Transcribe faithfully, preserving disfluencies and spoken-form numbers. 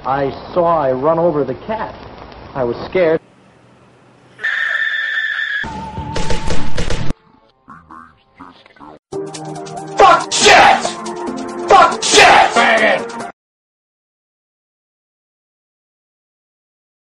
I saw I run over the cat. I was scared.